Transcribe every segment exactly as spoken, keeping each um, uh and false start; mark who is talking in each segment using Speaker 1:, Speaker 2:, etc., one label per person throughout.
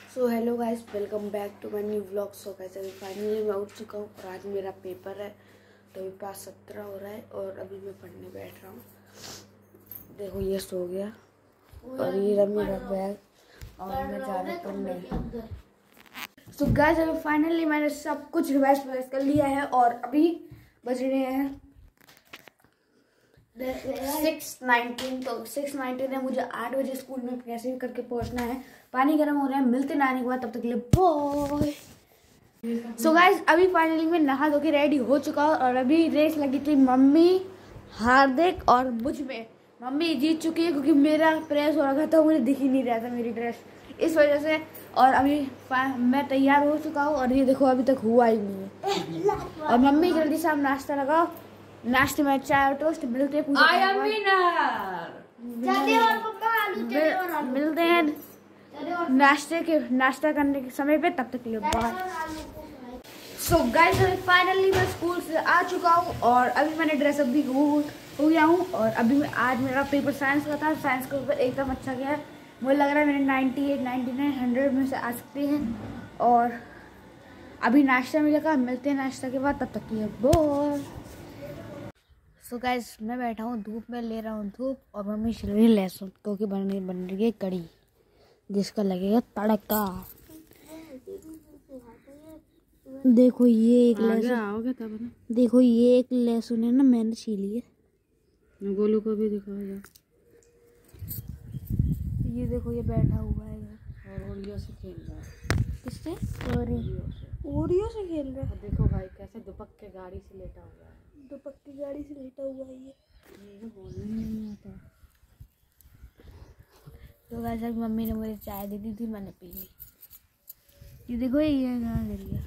Speaker 1: So hello guys, welcome back to my new vlog. So कैसे finally मैं उठ चुका हूँ और आज मेरा पेपर है। तो अभी पास सत्रह हो रहा है और अभी मैं पढ़ने बैठ रहा हूँ। देखो ये सो गया और ये रहा मेरा बैग और मैं जा रहा हूँ पढ़ने। सो गाइस अभी फाइनली मैंने सब कुछ रिवाइज रिवाइज कर लिया है और अभी बज रहे हैं सिक्स नाइनटीन। तो सिक्स नाइनटीन है, मुझे आठ बजे स्कूल में कैसे भी करके पहुंचना है। पानी गर्म हो रहा है, मिलते ना आने के बाद, तब तक के लिए बाय। सो गाइस अभी फाइनली मैं नहा धो के रेडी हो चुका हूँ और अभी रेस लगी थी मम्मी, हार्दिक और मुझ में। मम्मी जीत चुकी है क्योंकि मेरा प्रेस हो रहा था तो मुझे दिख ही नहीं रहा था मेरी ड्रेस, इस वजह से। और अभी मैं तैयार हो चुका हूँ और ये देखो अभी तक हुआ ही नहीं है। और मम्मी जल्दी से आप नाश्ता लगाओ। नाश्ते में चाय और टोस्ट मिलते पूजा मिलते हैं नाश्ते के नाश्ता करने के समय पे, तब तक के लिए बाय। सो गाइस फाइनली मैं स्कूल से आ चुका हूँ और अभी मैंने ड्रेसअप भी हो हो गया हूँ। और अभी मैं आज मेरा पेपर साइंस का था। साइंस का पेपर एकदम अच्छा गया है। मुझे लग रहा है मैंने ninety eight ninety nine hundred में से आ सकते हैं। और अभी नाश्ता मिलेगा, मिलते हैं नाश्ता के बाद, तब तक के लिए बाय। सो so गाइस मैं बैठा हूँ धूप में, ले रहा हूँ धूप और मम्मी छिल रही है लहसुन क्योंकि बन रही बन रही है कड़ी जिसका लगेगा तड़का। देखो ये एक लहसुन, देखो ये एक लहसुन है ना, मैंने छीली है।
Speaker 2: गोलू को भी दिखाओ।
Speaker 1: ये देखो ये बैठा हुआ है
Speaker 2: और ओरियो से खेल रहा है।
Speaker 1: किससे? ओरियो से खेल रहा है।
Speaker 2: देखो भाई कैसे दुपक के गाड़ी से लेटा हुआ है।
Speaker 1: दुपक की गाड़ी से लेटा हुआ है ये।
Speaker 2: ये बोलने नहीं आता।
Speaker 1: तो वैसे मम्मी ने मुझे चाय दे दी थी, मैंने पी ली। ये देखो ये कहाँ गिर गया।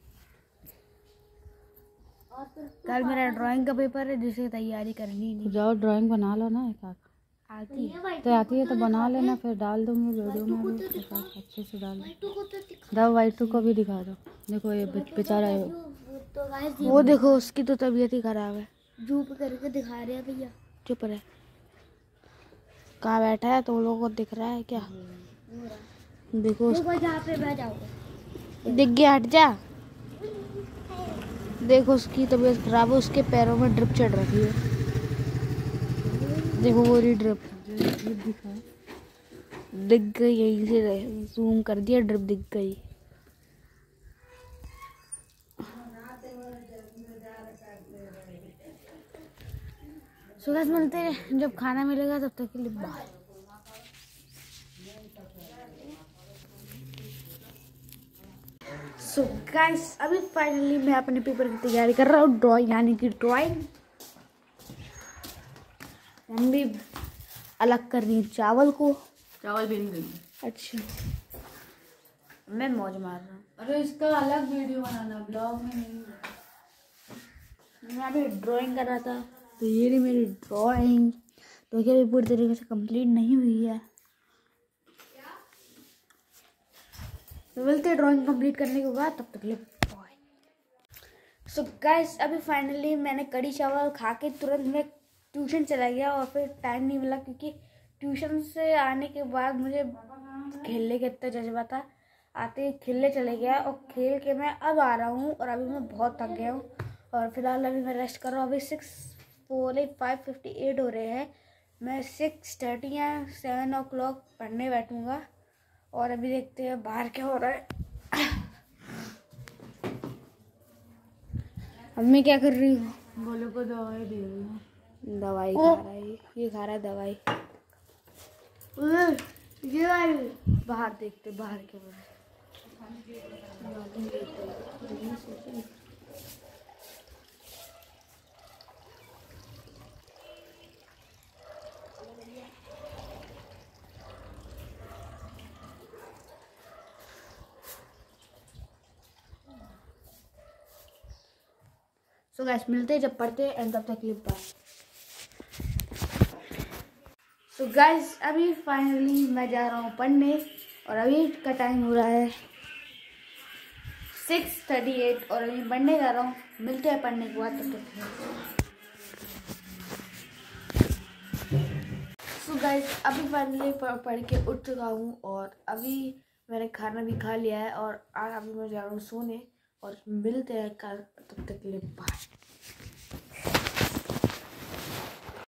Speaker 1: कल मेरा ड्राइंग का पेपर है जिसे तैयारी करनी नहीं।
Speaker 2: तो जाओ ड्राइंग बना लो ना। एक आध
Speaker 1: आती है
Speaker 2: तो आती है तो बना लेना, फिर डाल दूंगी वीडियो में भी अच्छे से डाल दो। वाइटू को भी दिखा दो। देखो ये बेचारा है,
Speaker 1: वो देखो उसकी तो तबीयत ही खराब है। जूप करके दिखा रहे हैं भैया। चुप रहे। कहाँ बैठा है तो लोगों को दिख रहा है क्या? देखो जहाँ पे बैठ जाओ दिख गया, हट जा। देखो उसकी तबीयत खराब है, उसके पैरों में ड्रिप चढ़ रही है। देखो वो रही ड्रिप दिखा दिख गई, यहीं से जूम कर दिया, ड्रिप दिख गई। सुबह मिलते हैं जब खाना मिलेगा, तब तक के लिए बाय। सो गाइस अभी फाइनली मैं अपने पेपर की तैयारी कर रहा हूँ, ड्राइंग यानी कि ड्राइंग। मम्मी अलग कर रही है चावल को,
Speaker 2: चावल भी नहीं।
Speaker 1: अच्छा मैं मौज मार रहा हूँ।
Speaker 2: अरे इसका अलग वीडियो बनाना, ब्लॉग में नहीं।
Speaker 1: मैं अभी ड्राइंग कर रहा था तो ये रही मेरी ड्राइंग, तो क्या भी पूरी तरीके से कंप्लीट नहीं हुई है। तो मिलते ड्राइंग कंप्लीट करने के बाद, तब तक के लिए बाय। सो गाइस अभी फाइनली मैंने कड़ी चावल खा के तुरंत मैं ट्यूशन चला गया और फिर टाइम नहीं मिला क्योंकि ट्यूशन से आने के बाद मुझे खेलने का इतना जज्बा था। आते ही खेलने चले गया और खेल के मैं अब आ रहा हूँ और अभी मैं बहुत थक गया हूँ और फिलहाल अभी मैं रेस्ट कर रहा हूँ। अभी six four eight five fifty eight हो रहे हैं। मैं सिक्स थर्टी या सेवन ओ क्लॉक पढ़ने बैठूँगा और अभी देखते हैं बाहर क्या हो रहा है। अम्मी क्या कर रही हो?
Speaker 2: गोलू को दवाई दे रही हूँ।
Speaker 1: दवाई खा रहा है ये, खा रहा है दवाई। ये बाहर देखते बाहर क्या हो रहा है। सो गाइस मिलते हैं जब पढ़ते हैं एंड तब तक के लिए बाय। सो गाइस अभी फाइनली मैं जा रहा हूँ पढ़ने और अभी का टाइम हो रहा है सिक्स थर्टी एट और अभी पढ़ने जा रहा हूँ। मिलते हैं पढ़ने के बाद, तब तक। सो गाइस अभी फाइनली पढ़ के उठ चुका हूँ और अभी मैंने खाना भी खा लिया है और आज अभी मैं जा रहा हूँ सोने और मिलते हैं कल, तब तक के लिए बाय।